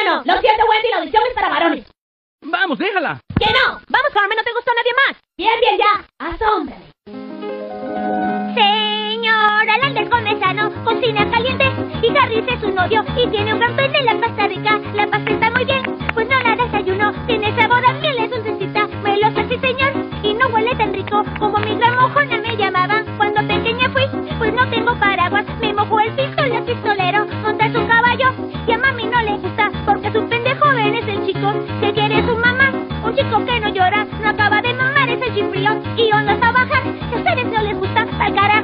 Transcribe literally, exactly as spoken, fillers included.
no. Lo siento, Wendy, la audición es para varones. Vamos, déjala. ¡Que no! Vamos, Carmen, ¿no te gustó nadie más? Bien, bien, ya. Asómbrame. Señora Lander Comezano cocina caliente y Harris es su novio y tiene un gran pene, la pasta rica, la pasta está muy bien, pues no la desayuno, tiene sabor a miel, es dulcecita, melosa sí señor, y no huele tan rico como mi gran mojona me llamaban. Cuando pequeña fui, pues no tengo paraguas, me mojó el pistola pistolero, monta su caballo, y a mami no le gusta, porque su pendejo joven es el chico que quiere su mamá, un chico que no llora, no acaba de mamar, es el chifrío, y onda a bajar, a ustedes no les gusta, al cara.